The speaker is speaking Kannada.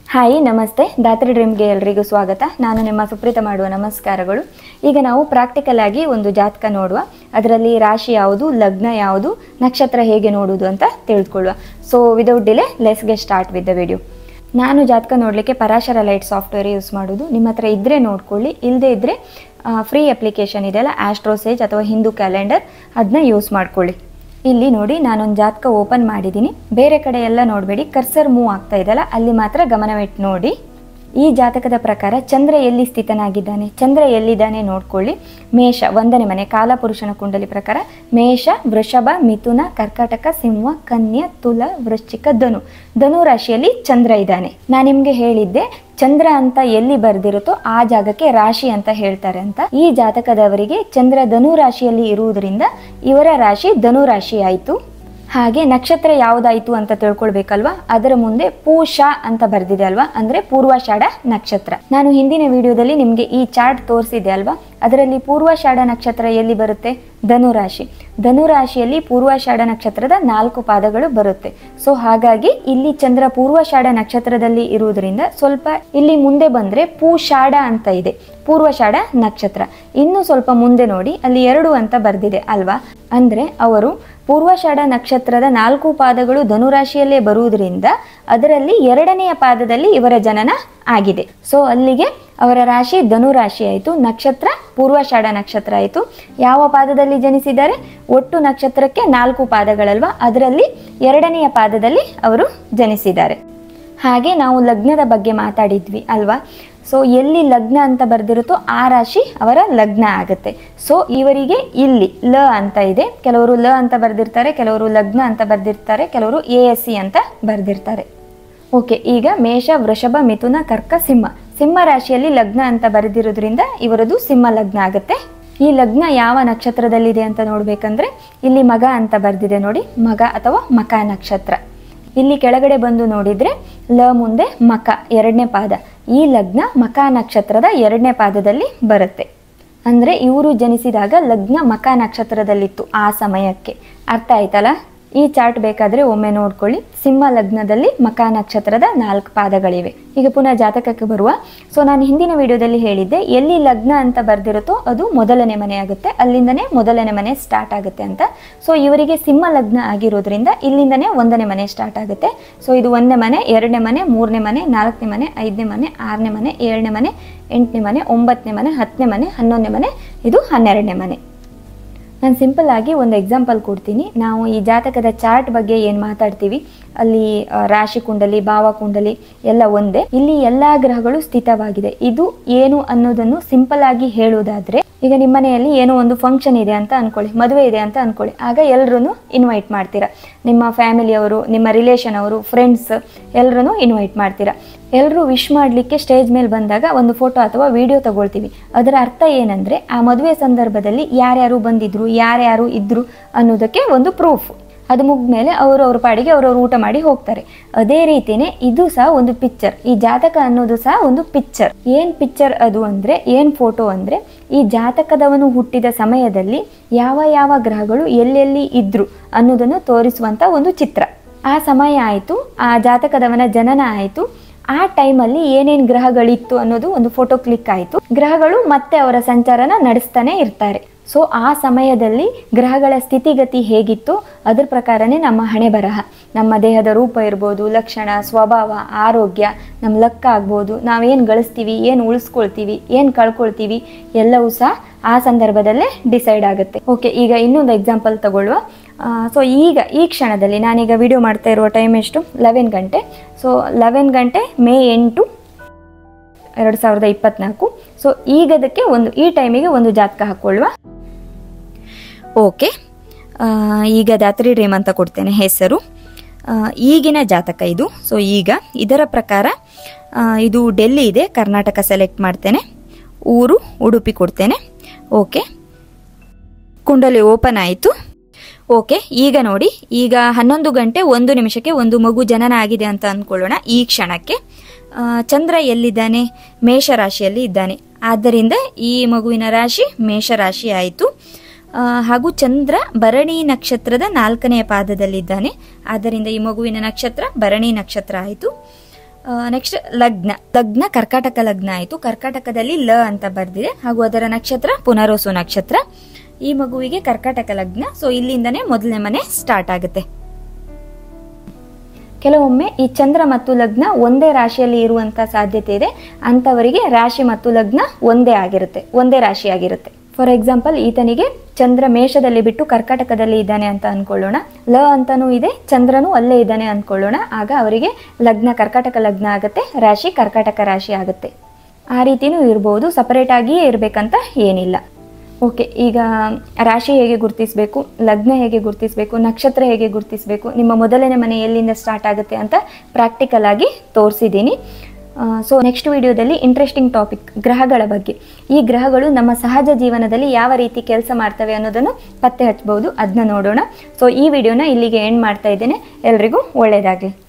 ಹಾಯ್ ನಮಸ್ತೆ ದಾತ್ರಿ ಡ್ರೀಮ್ಗೆ ಎಲ್ಲರಿಗೂ ಸ್ವಾಗತ. ನಾನು ನಿಮ್ಮ ಸುಪ್ರೀತ ಮಾಡುವ ನಮಸ್ಕಾರಗಳು. ಈಗ ನಾವು ಪ್ರಾಕ್ಟಿಕಲ್ ಆಗಿ ಒಂದು ಜಾತಕ ನೋಡುವ, ಅದರಲ್ಲಿ ರಾಶಿ ಯಾವುದು, ಲಗ್ನ ಯಾವುದು, ನಕ್ಷತ್ರ ಹೇಗೆ ನೋಡುವುದು ಅಂತ ತಿಳ್ಕೊಳ್ಳುವ. So without delay let's get start with the video. ನಾನು ಜಾತಕ ನೋಡಲಿಕ್ಕೆ ಪರಾಶರ ಲೈಟ್ ಸಾಫ್ಟ್ವೇರ್ ಯೂಸ್ ಮಾಡೋದು. ನಿಮ್ಮ ಹತ್ರ ಇದ್ದರೆ ನೋಡ್ಕೊಳ್ಳಿ, ಇಲ್ಲದೇ ಇದ್ದರೆ ಫ್ರೀ ಅಪ್ಲಿಕೇಶನ್ ಇದೆಯಲ್ಲ ಆಸ್ಟ್ರೋಸೇಜ್ ಅಥವಾ ಹಿಂದೂ ಕ್ಯಾಲೆಂಡರ್, ಅದನ್ನ ಯೂಸ್ ಮಾಡ್ಕೊಳ್ಳಿ. ಇಲ್ಲಿ ನೋಡಿ, ನಾನೊಂದು ಜಾತಕ ಓಪನ್ ಮಾಡಿದ್ದೀನಿ. ಬೇರೆ ಕಡೆ ಎಲ್ಲ ನೋಡಬೇಡಿ, ಕರ್ಸರ್ ಮೂವ್ ಆಗ್ತಾ ಇದೆಯಲ್ಲ ಅಲ್ಲಿ ಮಾತ್ರ ಗಮನವಿಟ್ಟು ನೋಡಿ. ಈ ಜಾತಕದ ಪ್ರಕಾರ ಚಂದ್ರ ಎಲ್ಲಿ ಸ್ಥಿತನಾಗಿದ್ದಾನೆ, ಚಂದ್ರ ಎಲ್ಲಿದ್ದಾನೆ ನೋಡ್ಕೊಳ್ಳಿ. ಮೇಷ 1ನೇ ಮನೆ, ಕಾಲಪುರುಷನ ಕುಂಡಲಿ ಪ್ರಕಾರ ಮೇಷ, ವೃಷಭ, ಮಿಥುನ, ಕರ್ಕಾಟಕ, ಸಿಂಹ, ಕನ್ಯಾ, ತುಲ, ವೃಶ್ಚಿಕ, ಧನು ರಾಶಿಯಲ್ಲಿ ಚಂದ್ರ ಇದ್ದಾನೆ. ನಾನು ನಿಮ್ಗೆ ಹೇಳಿದ್ದೆ ಚಂದ್ರ ಅಂತ ಎಲ್ಲಿ ಬರ್ದಿರುತ್ತೋ ಆ ಜಾಗಕ್ಕೆ ರಾಶಿ ಅಂತ ಹೇಳ್ತಾರೆ ಅಂತ. ಈ ಜಾತಕದವರಿಗೆ ಚಂದ್ರ ಧನು ರಾಶಿಯಲ್ಲಿ ಇರುವುದರಿಂದ ಇವರ ರಾಶಿ ಧನು ರಾಶಿ ಆಯಿತು. ಹಾಗೆ ನಕ್ಷತ್ರ ಯಾವುದಾಯಿತು ಅಂತ ತಿಳ್ಕೊಳ್ಬೇಕಲ್ವಾ, ಅದರ ಮುಂದೆ ಪೂಷ ಅಂತ ಬರ್ದಿದೆ ಅಲ್ವಾ, ಅಂದ್ರೆ ಪೂರ್ವಾಷಾಢ ನಕ್ಷತ್ರ. ನಾನು ಹಿಂದಿನ ವಿಡಿಯೋದಲ್ಲಿ ನಿಮಗೆ ಈ ಚಾರ್ಟ್ ತೋರಿಸಿದೆ ಅಲ್ವಾ, ಅದರಲ್ಲಿ ಪೂರ್ವಾಷಾಢ ನಕ್ಷತ್ರ ಎಲ್ಲಿ ಬರುತ್ತೆ, ಧನುರಾಶಿ. ಧನುರಾಶಿಯಲ್ಲಿ ಪೂರ್ವಾಷಾಢ ನಕ್ಷತ್ರದ 4 ಪಾದಗಳು ಬರುತ್ತೆ. ಸೊ ಹಾಗಾಗಿ ಇಲ್ಲಿ ಚಂದ್ರ ಪೂರ್ವಾಷಾಢ ನಕ್ಷತ್ರದಲ್ಲಿ ಇರುವುದರಿಂದ ಸ್ವಲ್ಪ ಇಲ್ಲಿ ಮುಂದೆ ಬಂದ್ರೆ ಪೂಷಾಢ ಅಂತ ಇದೆ, ಪೂರ್ವಾಷಾಢ ನಕ್ಷತ್ರ. ಇನ್ನು ಸ್ವಲ್ಪ ಮುಂದೆ ನೋಡಿ, ಅಲ್ಲಿ 2 ಅಂತ ಬರ್ದಿದೆ ಅಲ್ವಾ, ಅಂದ್ರೆ ಅವರು ಪೂರ್ವಾಷಾಢ ನಕ್ಷತ್ರದ 4 ಪಾದಗಳು ಧನುರಾಶಿಯಲ್ಲೇ ಬರುವುದರಿಂದ ಅದರಲ್ಲಿ 2ನೇ ಪಾದದಲ್ಲಿ ಇವರ ಜನನ ಆಗಿದೆ. ಸೊ ಅಲ್ಲಿಗೆ ಅವರ ರಾಶಿ ಧನುರಾಶಿ ಆಯಿತು, ನಕ್ಷತ್ರ ಪೂರ್ವಾಷಾಢ ನಕ್ಷತ್ರ ಆಯಿತು. ಯಾವ ಪಾದದಲ್ಲಿ ಜನಿಸಿದ್ದಾರೆ, ಒಟ್ಟು ನಕ್ಷತ್ರಕ್ಕೆ 4 ಪಾದಗಳಲ್ವಾ, ಅದರಲ್ಲಿ 2ನೇ ಪಾದದಲ್ಲಿ ಅವರು ಜನಿಸಿದ್ದಾರೆ. ಹಾಗೆ ನಾವು ಲಗ್ನದ ಬಗ್ಗೆ ಮಾತಾಡಿದ್ವಿ ಅಲ್ವಾ. ಸೊ ಎಲ್ಲಿ ಲಗ್ನ ಅಂತ ಬರ್ದಿರುತ್ತೋ ಆ ರಾಶಿ ಅವರ ಲಗ್ನ ಆಗುತ್ತೆ. ಸೊ ಇವರಿಗೆ ಇಲ್ಲಿ ಲ ಅಂತ ಇದೆ, ಕೆಲವರು ಲ ಅಂತ ಬರ್ದಿರ್ತಾರೆ, ಕೆಲವರು ಲಗ್ನ ಅಂತ ಬರ್ದಿರ್ತಾರೆ, ಕೆಲವರು ASC ಅಂತ ಬರ್ದಿರ್ತಾರೆ. ಓಕೆ, ಈಗ ಮೇಷ, ವೃಷಭ, ಮಿಥುನ, ಕರ್ಕ, ಸಿಂಹ ರಾಶಿಯಲ್ಲಿ ಲಗ್ನ ಅಂತ ಬರೆದಿರೋದ್ರಿಂದ ಇವರದು ಸಿಂಹ ಲಗ್ನ ಆಗುತ್ತೆ. ಈ ಲಗ್ನ ಯಾವ ನಕ್ಷತ್ರದಲ್ಲಿದೆ ಅಂತ ನೋಡ್ಬೇಕಂದ್ರೆ ಇಲ್ಲಿ ಮಗ ಅಂತ ಬರ್ದಿದೆ ನೋಡಿ, ಮಗ ಅಥವಾ ಮಕ ನಕ್ಷತ್ರ. ಇಲ್ಲಿ ಕೆಳಗಡೆ ಬಂದು ನೋಡಿದ್ರೆ ಲ ಮುಂದೆ ಮಕ 2ನೇ ಪಾದ, ಈ ಲಗ್ನ ಮಕ ನಕ್ಷತ್ರದ 2ನೇ ಪಾದದಲ್ಲಿ ಬರುತ್ತೆ. ಅಂದ್ರೆ ಇವರು ಜನಿಸಿದಾಗ ಲಗ್ನ ಮಕ ನಕ್ಷತ್ರದಲ್ಲಿತ್ತು ಆ ಸಮಯಕ್ಕೆ. ಅರ್ಥ ಆಯ್ತಲ್ಲ. ಈ ಚಾರ್ಟ್ ಬೇಕಾದ್ರೆ ಒಮ್ಮೆ ನೋಡ್ಕೊಳ್ಳಿ. ಸಿಂಹ ಲಗ್ನದಲ್ಲಿ ಮಕ ನಕ್ಷತ್ರದ 4 ಪಾದಗಳಿವೆ. ಈಗ ಪುನಃ ಜಾತಕಕ್ಕೆ ಬರುವ. ಸೊ ನಾನು ಹಿಂದಿನ ವಿಡಿಯೋದಲ್ಲಿ ಹೇಳಿದ್ದೆ, ಎಲ್ಲಿ ಲಗ್ನ ಅಂತ ಬರ್ದಿರುತ್ತೋ ಅದು ಮೊದಲನೇ ಮನೆ ಆಗುತ್ತೆ, ಅಲ್ಲಿಂದನೇ ಮೊದಲನೇ ಮನೆ ಸ್ಟಾರ್ಟ್ ಆಗುತ್ತೆ ಅಂತ. ಸೊ ಇವರಿಗೆ ಸಿಂಹ ಲಗ್ನ ಆಗಿರೋದ್ರಿಂದ ಇಲ್ಲಿಂದನೇ 1ನೇ ಮನೆ ಸ್ಟಾರ್ಟ್ ಆಗುತ್ತೆ. ಸೊ ಇದು 1ನೇ ಮನೆ, 2ನೇ ಮನೆ, 3ನೇ ಮನೆ, 4ನೇ ಮನೆ, 5ನೇ ಮನೆ, 6ನೇ ಮನೆ, 7ನೇ ಮನೆ, 8ನೇ ಮನೆ, 9ನೇ ಮನೆ, 10ನೇ ಮನೆ, 11ನೇ ಮನೆ, ಇದು 12ನೇ ಮನೆ. ನಾನು ಸಿಂಪಲ್ ಆಗಿ ಒಂದು ಎಕ್ಸಾಂಪಲ್ ಕೊಡ್ತೀನಿ. ನಾವು ಈ ಜಾತಕದ ಚಾರ್ಟ್ ಬಗ್ಗೆ ಏನು ಮಾತಾಡ್ತೀವಿ, ಅಲ್ಲಿ ರಾಶಿ ಕುಂಡಲಿ, ಭಾವ ಕುಂಡಲಿ ಎಲ್ಲ ಒಂದೇ. ಇಲ್ಲಿ ಎಲ್ಲಾ ಗ್ರಹಗಳು ಸ್ಥಿತವಾಗಿದೆ. ಇದು ಏನು ಅನ್ನೋದನ್ನು ಸಿಂಪಲ್ ಆಗಿ ಹೇಳುವುದಾದ್ರೆ, ಈಗ ನಿಮ್ಮ ಮನೆಯಲ್ಲಿ ಏನೋ ಒಂದು ಫಂಕ್ಷನ್ ಇದೆ ಅಂತ ಅನ್ಕೊಳ್ಳಿ, ಮದುವೆ ಇದೆ ಅಂತ ಅನ್ಕೊಳ್ಳಿ. ಆಗ ಎಲ್ಲರೂ ಇನ್ವೈಟ್ ಮಾಡ್ತೀರಾ, ನಿಮ್ಮ ಫ್ಯಾಮಿಲಿಯವರು, ನಿಮ್ಮ ರಿಲೇಷನ್ ಅವರು, ಫ್ರೆಂಡ್ಸ್ ಎಲ್ಲರೂ ಇನ್ವೈಟ್ ಮಾಡ್ತೀರಾ. ಎಲ್ಲರೂ ವಿಶ್ ಮಾಡಲಿಕ್ಕೆ ಸ್ಟೇಜ್ ಮೇಲೆ ಬಂದಾಗ ಒಂದು ಫೋಟೋ ಅಥವಾ ವಿಡಿಯೋ ತಗೊಳ್ತೀವಿ. ಅದರ ಅರ್ಥ ಏನಂದ್ರೆ ಆ ಮದುವೆ ಸಂದರ್ಭದಲ್ಲಿ ಯಾರ್ಯಾರು ಬಂದಿದ್ರು, ಯಾರ್ಯಾರು ಇದ್ರು ಅನ್ನೋದಕ್ಕೆ ಒಂದು ಪ್ರೂಫ್. ಅದು ಮುಗಿದ್ಮೇಲೆ ಅವ್ರ ಪಾಡಿಗೆ ಅವ್ರವ್ರು ಊಟ ಮಾಡಿ ಹೋಗ್ತಾರೆ. ಅದೇ ರೀತಿನೇ ಇದು ಸಹ ಒಂದು ಪಿಕ್ಚರ್. ಈ ಜಾತಕ ಅನ್ನೋದು ಸಹ ಒಂದು ಪಿಕ್ಚರ್. ಏನ್ ಪಿಕ್ಚರ್ ಅದು ಅಂದ್ರೆ, ಏನ್ ಫೋಟೋ ಅಂದ್ರೆ, ಈ ಜಾತಕದವನು ಹುಟ್ಟಿದ ಸಮಯದಲ್ಲಿ ಯಾವ ಯಾವ ಗ್ರಹಗಳು ಎಲ್ಲೆಲ್ಲಿ ಇದ್ರು ಅನ್ನೋದನ್ನು ತೋರಿಸುವಂತ ಒಂದು ಚಿತ್ರ. ಆ ಸಮಯ ಆಯ್ತು, ಆ ಜಾತಕದವನ ಜನನ ಆಯ್ತು, ಆ ಟೈಮಲ್ಲಿ ಏನೇನು ಗ್ರಹಗಳಿತ್ತು ಅನ್ನೋದು ಒಂದು ಫೋಟೋ ಕ್ಲಿಕ್ ಆಯಿತು. ಗ್ರಹಗಳು ಮತ್ತೆ ಅವರ ಸಂಚಾರನ ನಡೆಸ್ತಾನೆ ಇರ್ತಾರೆ. ಸೊ ಆ ಸಮಯದಲ್ಲಿ ಗ್ರಹಗಳ ಸ್ಥಿತಿಗತಿ ಹೇಗಿತ್ತು ಅದ್ರ ಪ್ರಕಾರನೇ ನಮ್ಮ ಹಣೆ ಬರಹ, ನಮ್ಮ ದೇಹದ ರೂಪ ಇರ್ಬೋದು, ಲಕ್ಷಣ, ಸ್ವಭಾವ, ಆರೋಗ್ಯ, ನಮ್ಮ ಲೆಕ್ಕ ಆಗ್ಬೋದು, ನಾವೇನು ಗಳಿಸ್ತೀವಿ, ಏನು ಉಳಿಸ್ಕೊಳ್ತೀವಿ, ಏನು ಕಳ್ಕೊಳ್ತೀವಿ, ಎಲ್ಲವೂ ಸಹ ಆ ಸಂದರ್ಭದಲ್ಲೇ ಡಿಸೈಡ್ ಆಗುತ್ತೆ. ಓಕೆ, ಈಗ ಇನ್ನೊಂದು ಎಕ್ಸಾಂಪಲ್ ತಗೊಳ್ಳುವ. ಸೊ ಈಗ ಈ ಕ್ಷಣದಲ್ಲಿ ನಾನೀಗ ವಿಡಿಯೋ ಮಾಡ್ತಾ ಇರುವ ಟೈಮ್ ಎಷ್ಟು, 11 ಗಂಟೆ. ಸೊ 11 ಗಂಟೆ ಮೇ 8, 2024. ಸೊ ಈಗದಕ್ಕೆ ಈ ಟೈಮಿಗೆ ಒಂದು ಜಾತಕ ಹಾಕೊಳ್ಳುವ. ಓಕೆ, ಈಗ ದಾತ್ರಿ ಡ್ರೀಮ್ ಅಂತ ಕೊಡ್ತೇನೆ ಹೆಸರು. ಈಗಿನ ಜಾತಕ ಇದು. ಸೊ ಈಗ ಇದರ ಪ್ರಕಾರ ಇದು ಡೆಲ್ಲಿ ಇದೆ, ಕರ್ನಾಟಕ ಸೆಲೆಕ್ಟ್ ಮಾಡ್ತೇನೆ. ಊರು ಉಡುಪಿ ಕೊಡ್ತೇನೆ. ಓಕೆ, ಕುಂಡಲಿ ಓಪನ್ ಆಯಿತು. ಓಕೆ, ಈಗ ನೋಡಿ, ಈಗ 11 ಗಂಟೆ 1 ನಿಮಿಷಕ್ಕೆ ಒಂದು ಮಗು ಜನನ ಆಗಿದೆ ಅಂತ ಅಂದ್ಕೊಳ್ಳೋಣ. ಈ ಕ್ಷಣಕ್ಕೆ ಚಂದ್ರ ಎಲ್ಲಿದ್ದಾನೆ, ಮೇಷರಾಶಿಯಲ್ಲಿ ಇದ್ದಾನೆ. ಆದ್ದರಿಂದ ಈ ಮಗುವಿನ ರಾಶಿ ಮೇಷರಾಶಿ ಆಯಿತು. ಹಾಗೂ ಚಂದ್ರ ಭರಣಿ ನಕ್ಷತ್ರದ 4ನೇ ಪಾದದಲ್ಲಿದ್ದಾನೆ. ಆದ್ದರಿಂದ ಈ ಮಗುವಿನ ನಕ್ಷತ್ರ ಭರಣಿ ನಕ್ಷತ್ರ ಆಯಿತು. ನೆಕ್ಸ್ಟ್ ಲಗ್ನ. ಲಗ್ನ ಕರ್ಕಾಟಕ ಲಗ್ನ ಆಯಿತು. ಕರ್ಕಾಟಕದಲ್ಲಿ ಲ ಅಂತ ಬರ್ದಿದೆ ಹಾಗೂ ಅದರ ನಕ್ಷತ್ರ ಪುನರ್ವಸು ನಕ್ಷತ್ರ. ಈ ಮಗುವಿಗೆ ಕರ್ಕಾಟಕ ಲಗ್ನ. ಸೊ ಇಲ್ಲಿಂದನೇ ಮೊದಲನೇ ಮನೆ ಸ್ಟಾರ್ಟ್ ಆಗುತ್ತೆ. ಕೆಲವೊಮ್ಮೆ ಈ ಚಂದ್ರ ಮತ್ತು ಲಗ್ನ ಒಂದೇ ರಾಶಿಯಲ್ಲಿ ಇರುವಂತ ಸಾಧ್ಯತೆ ಇದೆ. ಅಂತವರಿಗೆ ರಾಶಿ ಮತ್ತು ಲಗ್ನ ಒಂದೇ ರಾಶಿ ಆಗಿರುತ್ತೆ. ಫಾರ್ ಎಕ್ಸಾಂಪಲ್, ಈತನಿಗೆ ಚಂದ್ರ ಮೇಷದಲ್ಲಿ ಬಿಟ್ಟು ಕರ್ಕಾಟಕದಲ್ಲಿ ಇದ್ದಾನೆ ಅಂತ ಅನ್ಕೊಳ್ಳೋಣ. ಲ ಅಂತಾನೂ ಇದೆ, ಚಂದ್ರನೂ ಅಲ್ಲೇ ಇದ್ದಾನೆ ಅನ್ಕೊಳ್ಳೋಣ. ಆಗ ಅವರಿಗೆ ಲಗ್ನ ಕರ್ಕಾಟಕ ಲಗ್ನ ಆಗುತ್ತೆ, ರಾಶಿ ಕರ್ಕಾಟಕ ರಾಶಿ ಆಗುತ್ತೆ. ಆ ರೀತಿನೂ ಇರ್ಬೋದು, ಸಪರೇಟ್ ಆಗಿಯೇ ಇರಬೇಕಂತ ಏನಿಲ್ಲ. ಓಕೆ, ಈಗ ರಾಶಿ ಹೇಗೆ ಗುರುತಿಸಬೇಕು, ಲಗ್ನ ಹೇಗೆ ಗುರುತಿಸಬೇಕು, ನಕ್ಷತ್ರ ಹೇಗೆ ಗುರುತಿಸಬೇಕು, ನಿಮ್ಮ ಮೊದಲನೇ ಮನೆ ಎಲ್ಲಿಂದ ಸ್ಟಾರ್ಟ್ ಆಗುತ್ತೆ ಅಂತ ಪ್ರಾಕ್ಟಿಕಲ್ ಆಗಿ ತೋರಿಸಿದ್ದೀನಿ. ಸೊ ನೆಕ್ಸ್ಟ್ ವಿಡಿಯೋದಲ್ಲಿ ಇಂಟ್ರೆಸ್ಟಿಂಗ್ ಟಾಪಿಕ್ ಗ್ರಹಗಳ ಬಗ್ಗೆ. ಈ ಗ್ರಹಗಳು ನಮ್ಮ ಸಹಜ ಜೀವನದಲ್ಲಿ ಯಾವ ರೀತಿ ಕೆಲಸ ಮಾಡ್ತವೆ ಅನ್ನೋದನ್ನು ಪತ್ತೆ ಹಚ್ಚಬಹುದು, ಅದನ್ನ ನೋಡೋಣ. ಸೊ ಈ ವಿಡಿಯೋನ ಇಲ್ಲಿಗೆ ಎಂಡ್ ಮಾಡ್ತಾ ಇದ್ದೇನೆ. ಎಲ್ರಿಗೂ ಒಳ್ಳೆಯದಾಗಲಿ.